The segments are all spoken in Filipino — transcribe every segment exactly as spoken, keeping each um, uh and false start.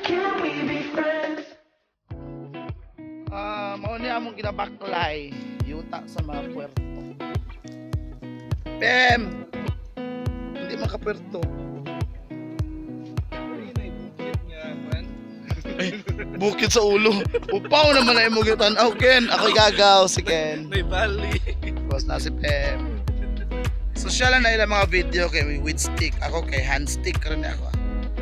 Ah, uh, mauni among ginabaklay yuta sa mga puerto. Pem. Hindi makapuerto. Bukid sa ulo. Upaw naman na imong gitan-aw Ken. Ako'y gagaw si Ken. May bali. Boss na si Pem. Social na ilang mga video kay with stick. Ako kay hand stick rin ako.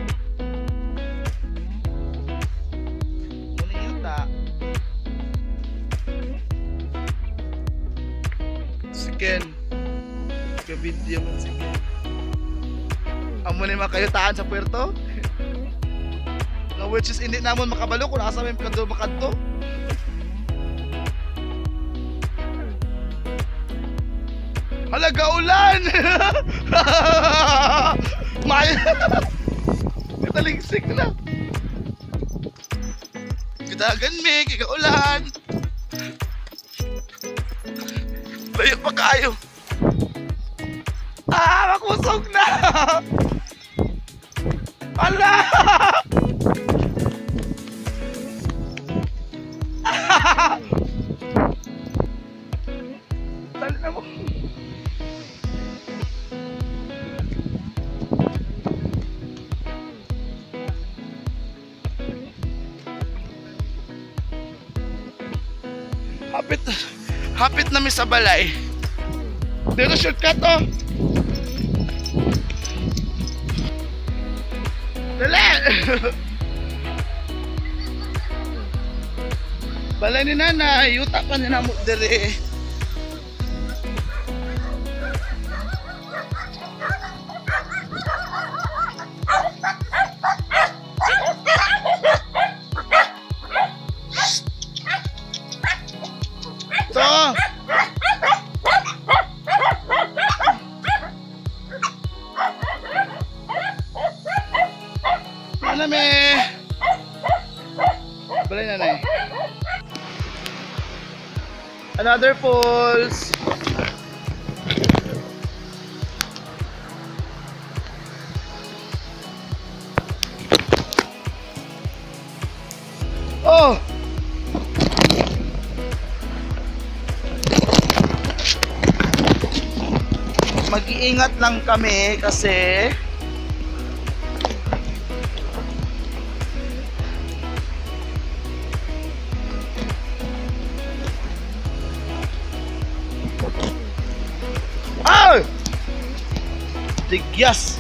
Ken, ka-video mo si Ken. Amo na yung makayutaan sa puerto? No, which is hindi naman makabalo kung nasa may kando makadto. Halaga ulan! Maya! Katalingsik na. Kitagan me, kikaulan. Layo pa kayo. Ah, makusog na. Ala! Tali na mo. Hapit. Hapit na mi sa balay. Dito shortcut oh. Dali! Balay ni nanay, yuta pa ni namo diri. Balay nanay. Another falls. Oh. Mag-iingat lang kami kasi tigyas.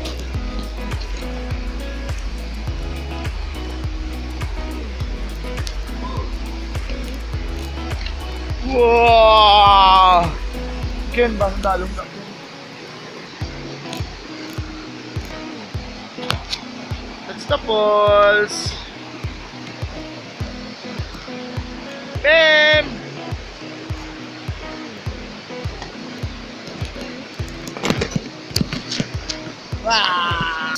Wow! Ken ba dalong na Ken? That's the falls. Pem! Wow!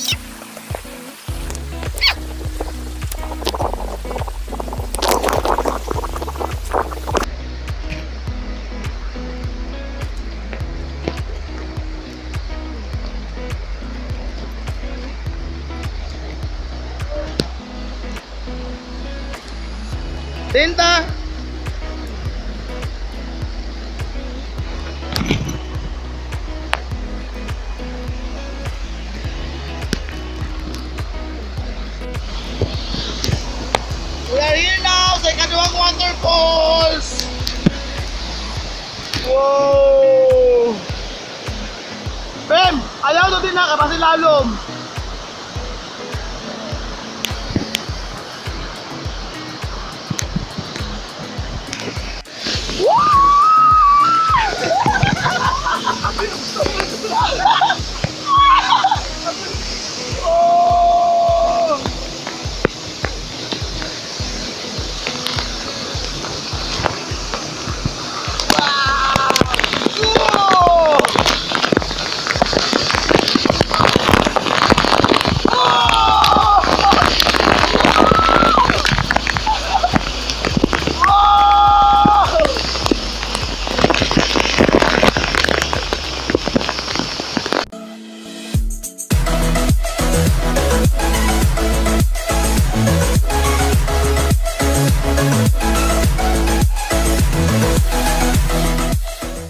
Tinta! We are here now sa ikaduhang waterfalls! Wow! Pem! Ayaw na din na kapasilalom!